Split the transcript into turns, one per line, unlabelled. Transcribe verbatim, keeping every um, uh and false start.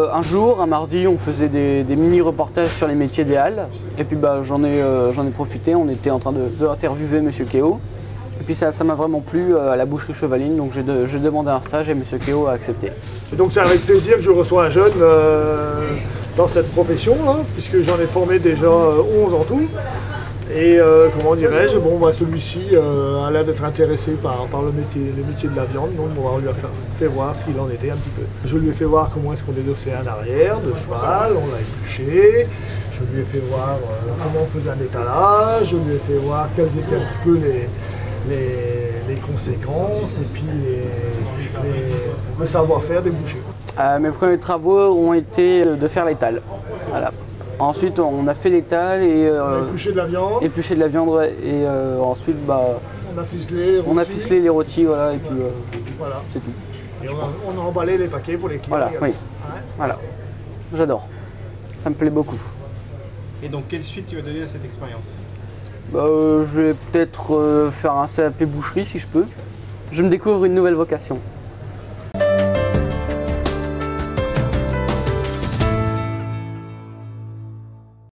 Un jour, un mardi, on faisait des, des mini-reportages sur les métiers des halles. Et puis bah, j'en ai, euh, j'en ai profité, on était en train de, de interviewer Monsieur Kéo. Et puis ça m'a vraiment plu euh, à la boucherie Chevaline, donc j'ai de, demandé un stage et Monsieur Kéo a accepté.
Et donc c'est avec plaisir que je reçois un jeune euh, dans cette profession, là, puisque j'en ai formé déjà onze en tout. Et euh, comment dirais-je, bon, bah, celui-ci euh, a l'air d'être intéressé par, par le, métier, le métier de la viande, donc on va lui faire, fait voir ce qu'il en était un petit peu. Je lui ai fait voir comment est-ce qu'on dédossait un arrière de cheval, on l'a épluché. Je lui ai fait voir euh, comment on faisait un étalage, je lui ai fait voir quels étaient un petit peu les, les, les conséquences et puis les, les, le savoir-faire des bouchers.
Euh, mes premiers travaux ont été de faire l'étal. Voilà. Ensuite, on a fait l'étal et euh,
on a épluché de la viande.
Épluché de la viande ouais, et euh, ensuite, bah,
on a ficelé les rôtis.
On a ficelé les rôtis, voilà, et puis euh,
voilà.
C'est tout.
Et on a, on a emballé les paquets pour les clients.
Voilà, oui. Ouais. Voilà. J'adore. Ça me plaît beaucoup.
Et donc, quelle suite tu vas donner à cette expérience?
bah, euh, Je vais peut-être euh, faire un C A P boucherie si je peux. Je me découvre une nouvelle vocation.